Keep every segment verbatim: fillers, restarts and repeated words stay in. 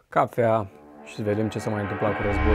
cafea și să vedem ce se mai întâmpla cu războiul.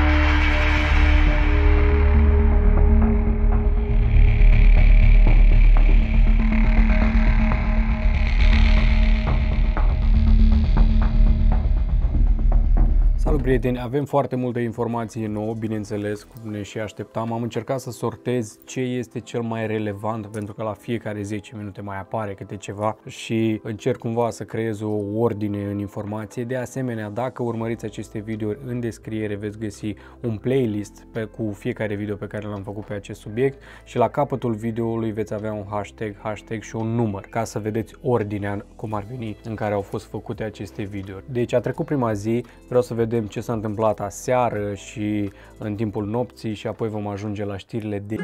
Salut prieteni, avem foarte multe informații nouă, bineînțeles, cum ne și așteptam. Am încercat să sortez ce este cel mai relevant, pentru că la fiecare zece minute mai apare câte ceva și încerc cumva să creez o ordine în informație. De asemenea, dacă urmăriți aceste videouri, în descriere veți găsi un playlist pe, cu fiecare video pe care l-am făcut pe acest subiect și la capătul videoului veți avea un hashtag, hashtag și un număr, ca să vedeți ordinea, cum ar veni, în care au fost făcute aceste videouri. Deci a trecut prima zi, vreau să vedem ce s-a întâmplat aseară și în timpul nopții și apoi vom ajunge la știrile de...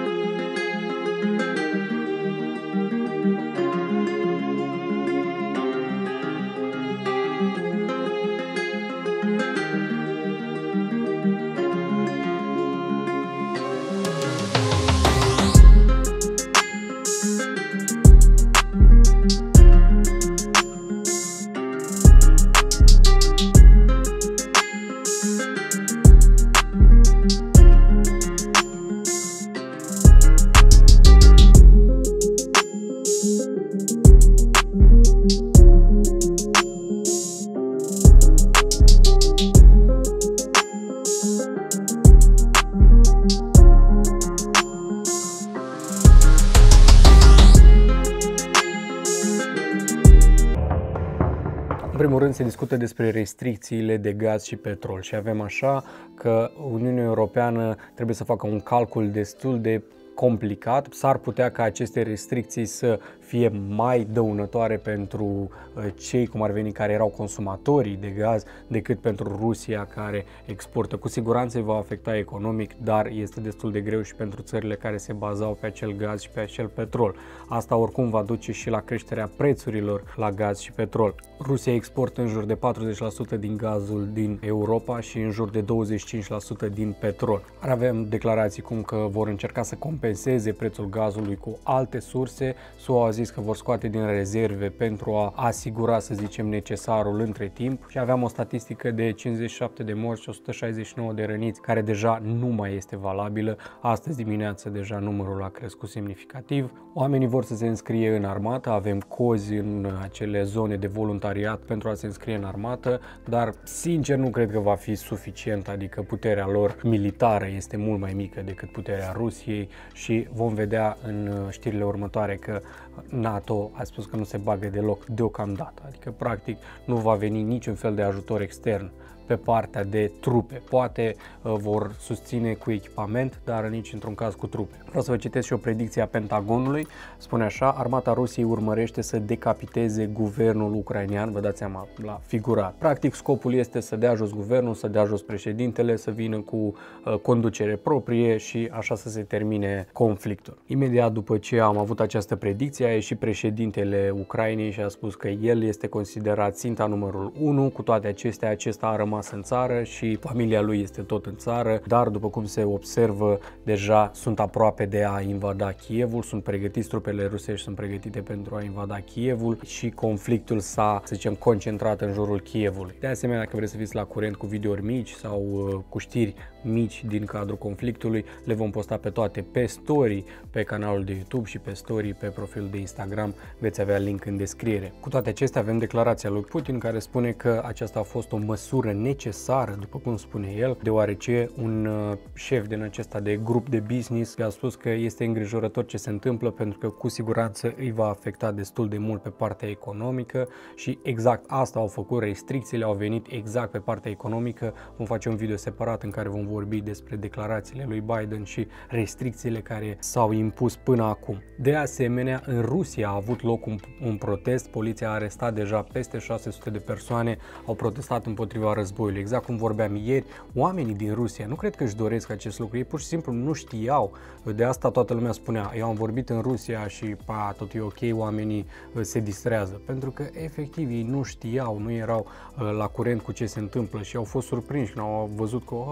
În primul rând se discută despre restricțiile de gaz și petrol și avem așa că Uniunea Europeană trebuie să facă un calcul destul de complicat. S-ar putea ca aceste restricții să fie mai dăunătoare pentru cei, cum ar veni, care erau consumatorii de gaz, decât pentru Rusia, care exportă. Cu siguranță îi va afecta economic, dar este destul de greu și pentru țările care se bazau pe acel gaz și pe acel petrol. Asta oricum va duce și la creșterea prețurilor la gaz și petrol. Rusia exportă în jur de patruzeci la sută din gazul din Europa și în jur de douăzeci și cinci la sută din petrol. Avem declarații cum că vor încerca să compenseze prețul gazului cu alte surse. S U A a zis că vor scoate din rezerve pentru a asigura, să zicem, necesarul între timp și aveam o statistică de cincizeci și șapte de morți și o sută șaizeci și nouă de răniți, care deja nu mai este valabilă. Astăzi dimineață deja numărul a crescut semnificativ. Oamenii vor să se înscrie în armată, avem cozi în acele zone de voluntariat pentru a se înscrie în armată, dar sincer nu cred că va fi suficient, adică puterea lor militară este mult mai mică decât puterea Rusiei și vom vedea în știrile următoare că NATO a spus că nu se bagă deloc deocamdată, adică practic nu va veni niciun fel de ajutor extern pe partea de trupe. Poate uh, vor susține cu echipament, dar nici într-un caz cu trupe. Vreau să vă citesc și o predicție a Pentagonului. Spune așa: armata Rusiei urmărește să decapiteze guvernul ucrainean. Vă dați seama, la figurat. Practic scopul este să dea jos guvernul, să dea jos președintele, să vină cu uh, conducere proprie și așa să se termine conflictul. Imediat după ce am avut această predicție, a ieșit președintele Ucrainei și a spus că el este considerat ținta numărul unu. Cu toate acestea, acesta a rămas în țară și familia lui este tot în țară, dar după cum se observă, deja sunt aproape de a invada Kievul, sunt pregătiți, trupele rusești sunt pregătite pentru a invada Kievul și conflictul s-a, să zicem, concentrat în jurul Kievului. De asemenea, dacă vreți să fiți la curent cu videouri mici sau uh, cu știri mici din cadrul conflictului, le vom posta pe toate pe story, pe canalul de YouTube și pe story pe profilul de Instagram, veți avea link în descriere. Cu toate acestea avem declarația lui Putin care spune că aceasta a fost o măsură necesară, după cum spune el, deoarece un uh, șef din acesta de grup de business a spus că este îngrijorător ce se întâmplă, pentru că cu siguranță îi va afecta destul de mult pe partea economică și exact asta au făcut, restricțiile au venit exact pe partea economică. Vom face un video separat în care vom vorbi despre declarațiile lui Biden și restricțiile care s-au impus până acum. De asemenea, în Rusia a avut loc un, un protest, poliția a arestat deja peste șase sute de persoane, au protestat împotriva războiului. Exact cum vorbeam ieri, oamenii din Rusia nu cred că își doresc acest lucru, ei pur și simplu nu știau. De asta toată lumea spunea, eu am vorbit în Rusia și pa, tot e ok, oamenii se distrează, pentru că efectiv ei nu știau, nu erau la curent cu ce se întâmplă și au fost surprinși când au văzut că oh, au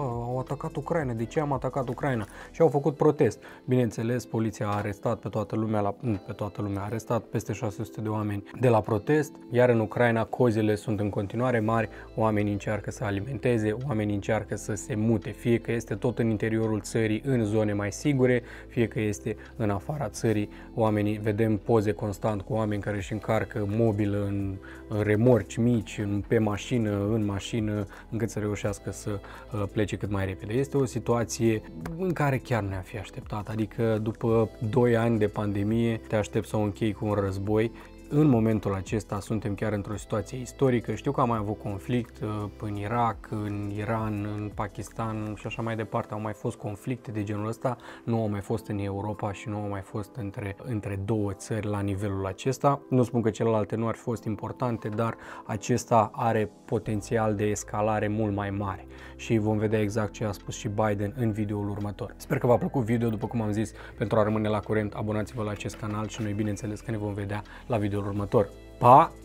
atacat Ucraina, de ce am atacat Ucraina? Și au făcut protest. Bineînțeles, poliția a arestat pe toată lumea, la, nu pe toată lumea, a arestat peste șase sute de oameni de la protest, iar în Ucraina cozile sunt în continuare mari, oamenii încearcă să alimenteze, oamenii încearcă să se mute, fie că este tot în interiorul țării, în zone mai sigure, fie că este în afara țării. Oamenii, vedem poze constant cu oameni care își încarcă mobilă în, în remorci mici, în, pe mașină, în mașină, încât să reușească să uh, plece cât mai repede. Este o situație în care chiar nu ne-am fi așteptat, adică după doi ani de pandemie te aștept să o închei cu un război. În momentul acesta suntem chiar într-o situație istorică. Știu că am mai avut conflict în Irak, în Iran, în Pakistan și așa mai departe. Au mai fost conflicte de genul ăsta, nu au mai fost în Europa și nu au mai fost între, între două țări la nivelul acesta. Nu spun că celelalte nu ar fi fost importante, dar acesta are potențial de escalare mult mai mare și vom vedea exact ce a spus și Biden în videoul următor. Sper că v-a plăcut video, după cum am zis, pentru a rămâne la curent, abonați-vă la acest canal și noi bineînțeles că ne vom vedea la videoul următor. Pa!